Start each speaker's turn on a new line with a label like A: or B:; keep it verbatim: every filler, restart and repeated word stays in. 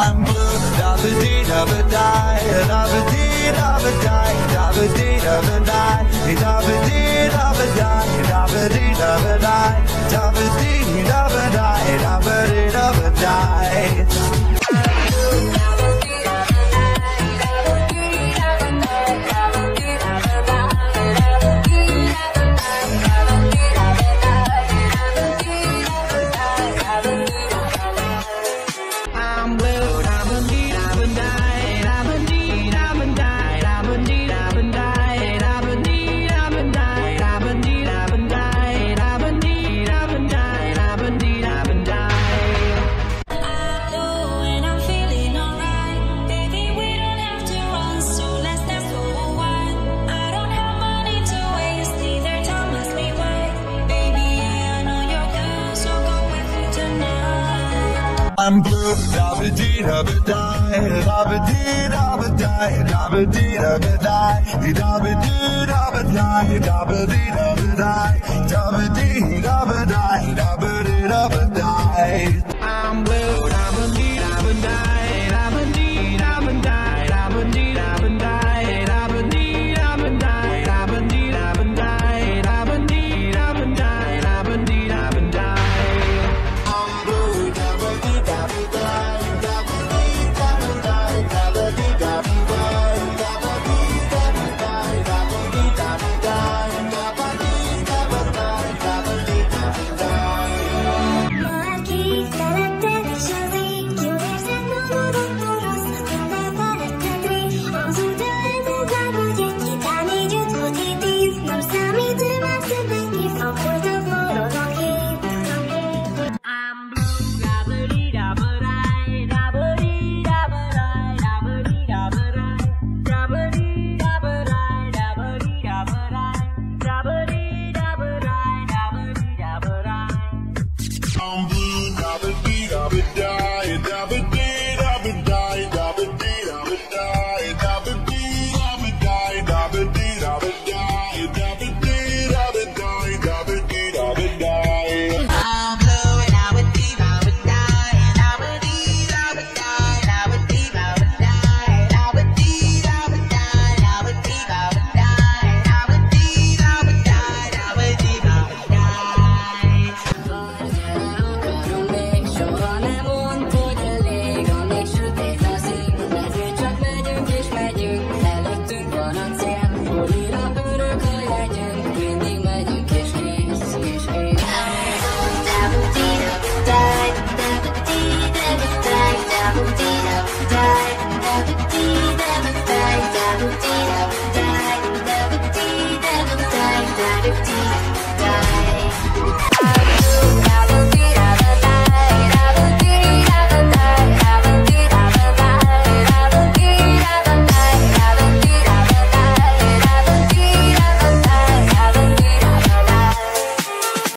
A: I'm blue, dabba dee dabba die, dabba dee dabba die, dabba dee dabba die, dabba dee dabba die, dabba dee dabba die, dabba dee dabba die, dabba dee dabba die. I'm blue, dabba dee dabba die, dabba dee dabba die, dabba dee dabba die, dabba dee dabba die, dabba dee dabba die, dabba dee dabba die, dabba dee dabba die. I'm blue.